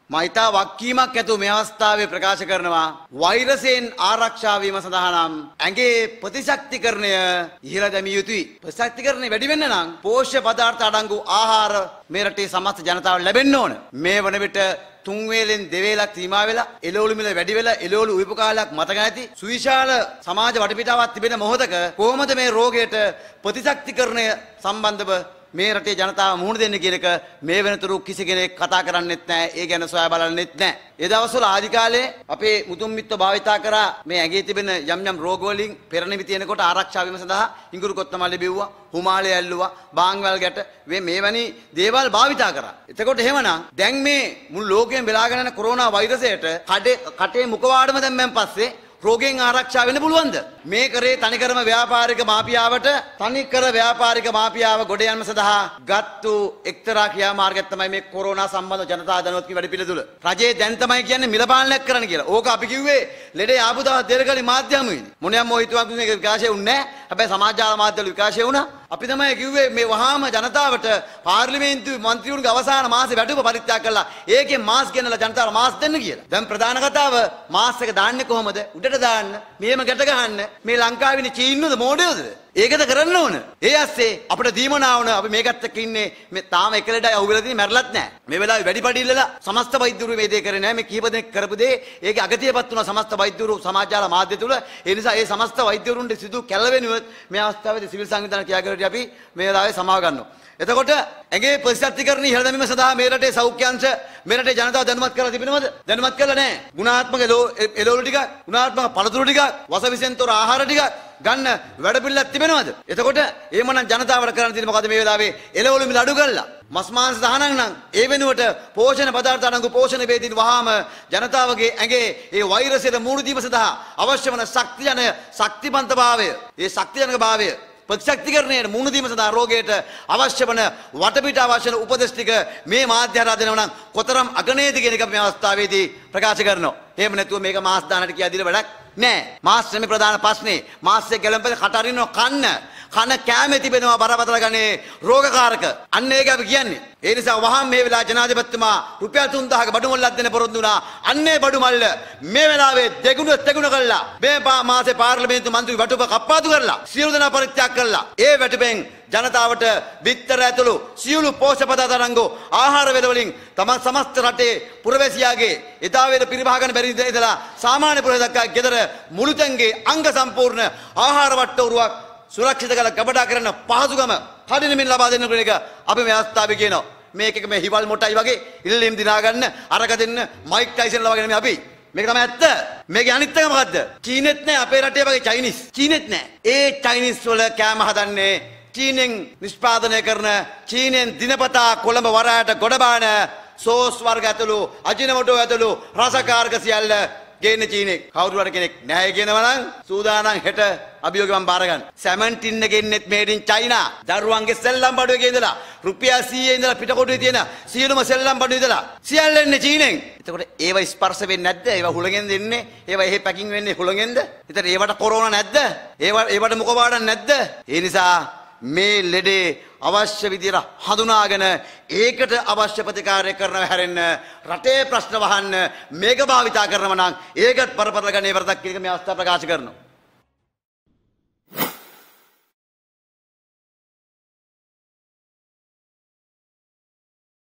මම ඉතා වක්කීමක් ඇතුව මේ අවස්ථාවේ ප්‍රකාශ කරනවා වෛරසයෙන් ආරක්ෂා වීම සඳහා නම් ඇඟේ ප්‍රතිශක්තිකරණය ඉහළ දැමිය යුතුයි. ප්‍රතිශක්තිකරණය වැඩි වෙන්න නම් පෝෂ්‍ය පදාර්ථ අඩංගු ආහාර මේ රටේ සමස්ත ජනතාවට ලැබෙන්න ඕන. මේ වන විට තුන් වේලෙන් දෙවේලක් සීමා වෙලා එළවලු මිල වැඩි වෙලා එළවලු උයපු කාලයක් මතක නැති සුවිශාල සමාජ වටපිටාවක් තිබෙන මොහොතක කොහොමද මේ රෝගයට ප්‍රතිශක්තිකරණය සම්බන්ධව මේ රටේ ජනතාව මුහුණ දෙන්න කියන එක මේ වෙනතුරු කිසි කෙනෙක් කතා කරන්නෙත් නැහැ. ඒ ගැන සොයා බලන්නෙත් නැහැ. ඒ දවස්වල ආදි කාලේ අපේ මුතුන් මිත්ත භාවිතා කරා මේ ඇඟේ තිබෙන යම් යම් රෝග වලින් පෙරනිමි තියෙනකොට ආරක්ෂා වීම සඳහා ඉඟුරු කොත්තමල්ලි බිව්වා, හුමාලය ඇල්ලුවා, බාංවැල් ගැට මේ වැනි දේවල් භාවිතා කරා. එතකොට එහෙමනම් දැන් මේ මුළු ලෝකයෙන් බෙලාගෙන යන කොරෝනා වෛරසයට කටේ මුඛවාඩම දැම්මෙන් පස්සේ රෝගයෙන් ආරක්ෂා වෙන්න පුළුවන්ද? මේ කරේ තනිකරම ව්‍යාපාරික මාෆියාවට තනිකර ව්‍යාපාරික මාෆියාව ගොඩ යාම සඳහා ගත්තු එක්තරා ක්‍රියාමාර්ගයක් තමයි මේ කොරෝනා සම්බන්ධ ජනතා දැනුවත් වැඩ පිළිතුල. රජේ දැන් තමයි කියන්නේ මිල පාලනයක් කරන්න කියලා. ඕක අපි කිව්වේ ලෙඩේ ආපු දවස් දෙකකලි මාධ්‍යමුවේදී. මොනියම් මොහිතුවක් මේක විකාශය වුණේ නැහැ. හැබැයි සමාජ ජාල මාධ්‍යවල විකාශය වුණා. අපි තමයි කිව්වේ මේ වහාම ජනතාවට පාර්ලිමේන්තුවේ මන්ත්‍රීවරුන්ගේ අවසාන මාසේ වැටුප පරිත්‍යාග කළා. ඒකෙන් මාස් ගෙනලා ජනතාවට මාස් දෙන්න කියලා. දැන් ප්‍රධාන කතාව මාස් එක දාන්නේ කොහමද? උඩට දාන්න, මෙහෙම ගැට ගහන්න. මේ ලංකාවේ චීන්නද මොඩේද? ඒකද කරන්න ඕන. ඒ ඇස්සේ අපිට දීමනා වුණ අපි මේකත් එක්ක ඉන්නේ මේ තාම එක ලෙඩයි අහුවෙලා තියෙන්නේ මැරලත් නැහැ. මේ වෙලාවේ වැඩි පඩිල්ලලා සමස්ත වෛද්‍යවරු මේ දේ කරේ නැහැ. මේ කීප දෙනෙක් කරපු දේ ඒකේ අගතියපත් වුණා සමස්ත වෛද්‍යවරු සමාජ ජාල මාධ්‍ය තුල. ඒ නිසා ඒ සමස්ත වෛද්‍යවරුන්ට සිදු කැළවෙනුවත් මේ අවස්ථාවේදී සිවිල් සංවිධාන ක්‍රියාකරණයට අපි මේ වෙලාවේ සමාව ගන්නවා. එතකොට ඇගේ ප්‍රතිශක්තිකරණ ඉහළ දැමීම සඳහා මේ රටේ සෞඛ්‍ය අංශ මේ රටේ ජනතාව දැනුවත් කරලා තිබෙනවද? දැනුවත් කරලා නැහැ. ගුණාත්මක එළවලු ටිකක්, ගුණාත්මක පළතුරු ටිකක්, වසවිසෙන් තොර ආහාර ටිකක් ගන්න වැඩපිළිවෙලක් තිබෙනවද? එතකොට එහෙමනම් ජනතාවට කරන්න තියෙන්නේ මොකද මේ වෙලාවේ? එළවලු මිල අඩු කරලා මස් මාංශ දහනක් නම් ඒ වෙනුවට පෝෂණ පදාර්ථ අඩංගු පෝෂණ වේදින වහාම ජනතාවගේ ඇඟේ ඒ වෛරසයට මුහුණ දීම සඳහා අවශ්‍ය වන ශක්තිමන්තභාවය, ඒ ශක්තිජනකභාවය ප්‍රතිශක්තිකරණයට මුහුණ දීම සඳහා රෝගයට අවශ්‍ය වන වටපිට අවශ්‍ය වන උපදෙස් ටික මේ මාධ්‍ය හරහා දෙනවා නම් කොතරම් අගනේද කියන එක මේ අවස්ථාවේදී ප්‍රකාශ කරනවා. එහෙම නැතුව මේක මාස් දානට කියලා දින වැඩක් නෑ. මාස් නෙමෙයි ප්‍රධාන ප්‍රශ්නේ. මාස් එක ගැලම්පද කට අරිනවා කන කෑමේ තිබෙනවා බරපතල ගන්නේ රෝගකාරක. අන්න ඒක අපි කියන්නේ. ඒ නිසා වහාම මේ වෙලාව ජනාධිපතිතුමා රුපියල් 3000ක බඩු මල්ලක් දෙන්න පොරොන්දු වුණා. අන්නේ බඩු මල්ල මේ වෙලාවේ දෙගුණ කළා. මේ මාසේ පාර්ලිමේන්තු මන්ත්‍රී වටුප කප්පාදු කරලා සියලු දෙනා පරිත්‍යාග කළා. ඒ වැටුපෙන් ජනතාවට බිත්තර ඇතුළු සියලු පෝෂක පදාර්ථ අඩංගු ආහාර වේල වලින් තම සමස්ත රටේ පුරවැසියාගේ එදා වේල පරිභාගන බැරි ඉඳලා සාමාන්‍ය පුරවැසියා දක්වා ගෙදර මුළු තැන්ගේ අංග සම්පූර්ණ ආහාර වට්ටෝරුවක් සුරක්ෂිත කළ ගබඩා කරන පහසුකම කඩිනමින් ලබා දෙන්න කියන එක අපි මේ අවස්ථාවේ කියනවා. මේක මේ හිවල් මොටයි වගේ ඉල්ලීම් දිනා ගන්න අරක දෙන්න මයික් ටයිසන්ලා වගේ නෙමෙයි අපි. මේක තමයි ඇත්ත. මේකේ අනිත් එක මොකද්ද? චීනෙත් නෑ අපේ රටේ වගේ චයිනීස්. චීනෙත් නෑ. ඒ චයිනීස් වල කෑම හදන්නේ චීනෙන් නිෂ්පාදනය කරන චීනෙන් දිනපතා කොළඹ වරායට ගොඩබාන සෝස් වර්ග ඇතුළු අජිනමොටෝ ඇතුළු රසකාරක සියල්ල ගේන චීනෙක්. කවුරු හරි කෙනෙක් නැහැ කියනවා නම් සූදානම් හෙට අභියෝගය මම බාර ගන්න. සැමන් ටින්න ගෙන්නෙත් මේඩ් ඉන් චයිනා. දරුවන්ගේ සෙල්ලම් බඩුවේ ඉඳලා රුපියල් 100 ඉඳලා පිටකොටුවේ තියෙන සියලුම සෙල්ලම් බඩු ඉඳලා සියල්ල එන්නේ චීනෙන්. එතකොට ඒව ස්පර්ශ වෙන්නේ නැද්ද? ඒව හුලඟෙන් දෙන්නේ. ඒව එහෙ පැකින් වෙන්නේ හුලඟෙන්ද? එතකොට ඒවට කොරෝනා නැද්ද? ඒවට මුඛපාඩම් නැද්ද? ඒ නිසා මේ ලෙඩේ අවශ්‍ය විදිහට හඳුනාගෙන ඒකට අවශ්‍ය ප්‍රතිකාරය කරනව හැරෙන්න රටේ ප්‍රශ්න වහන්න මේක භාවිතා කරනවා නම් ඒකත් පරපරල ගන්නේ වරදක් කියන මේ අවස්ථාව ප්‍රකාශ කරනවා.